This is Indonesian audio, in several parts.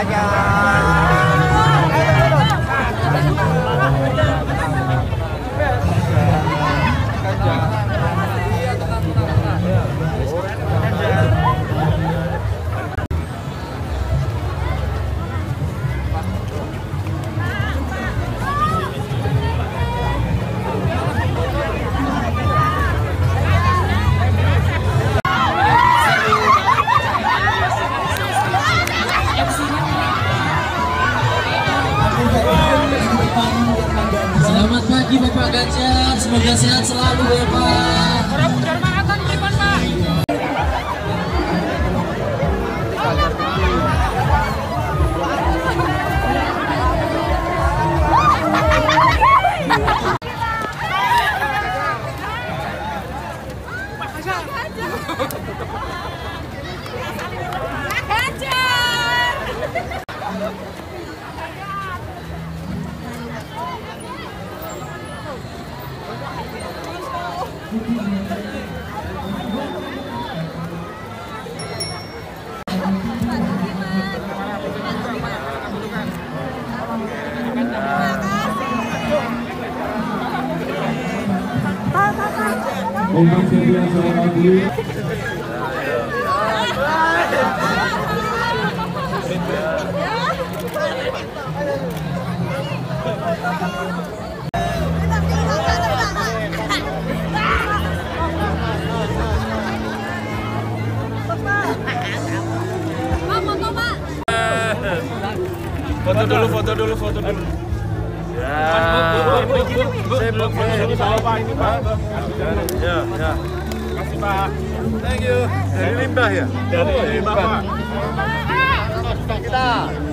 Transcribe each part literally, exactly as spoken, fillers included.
aja. Selamat pagi Bapak Ganjar, semoga sehat selalu Bapak. Udah maraton gimana Pak? Untuk sebelah salah dulu. Foto dulu, foto dulu, foto dulu. Ya. Sibuk ini Pak, ini Pak. Ya, ya. Kasih Pak. Thank you. Dari Limbah ya? Dari Limbah Pak. Kita.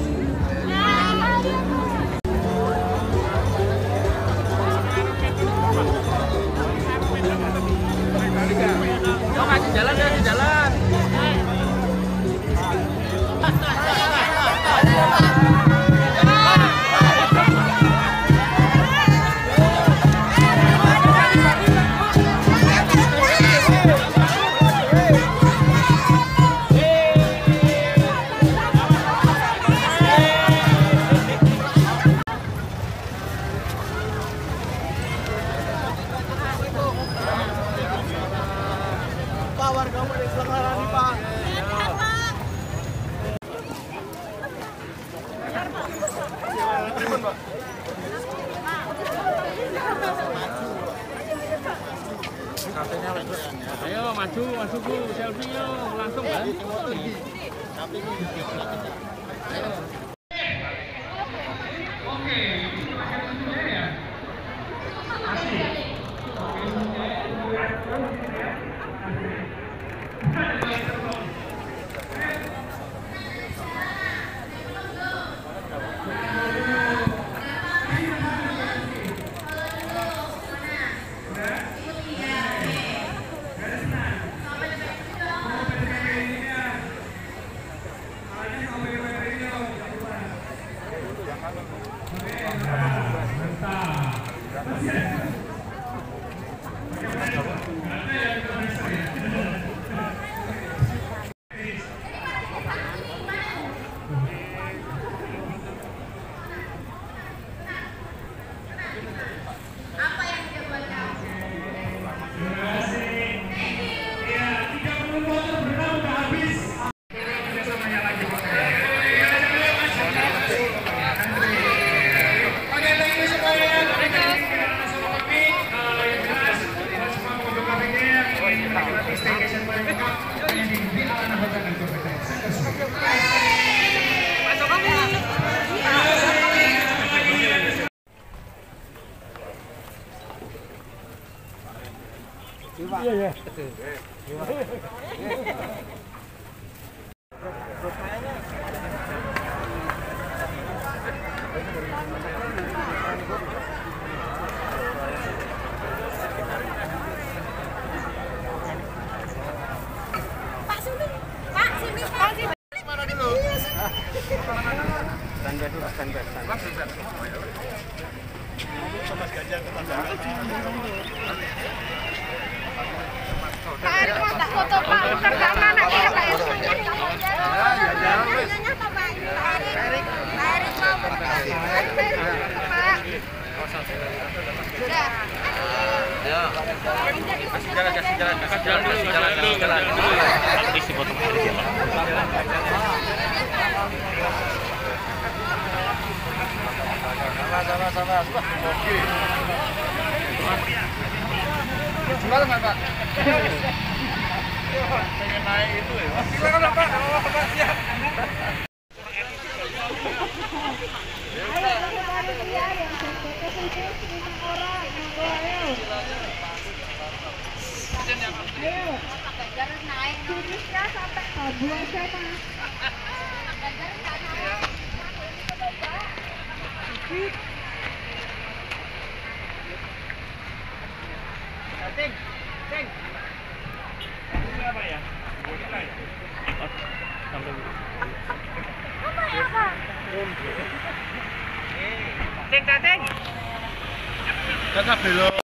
Mau kasih jalan ya, kasih jalan. Pak, warga mau diselenggarakan Pak. Ayo maju, maju Bu, selfie yo, langsung kan? Iya, iya. Pak sini, Pak sini, Pak sini. Mana dulu? Standby dulu, standby, standby. Mas Ganjar ke Tanjung. Pak Ari mau tak foto Pak, bentar sama anaknya Pak. Nanya Pak. jalan, kasih jalan, kasih jalan, kasih jalan, kasih jalan. Isi foto dia. Sabar, sabar, sabar. Oke. Silakan, Pak. Pengen naik itu ya. Silakan, Pak. Kalau Pak siap. Ganjar naik turunnya sampai Kabupaten sana. Ganjar nggak naik. Ting, ting. Ini apa ya? Apa ya, Pak? Ting, ting. Kakak belok.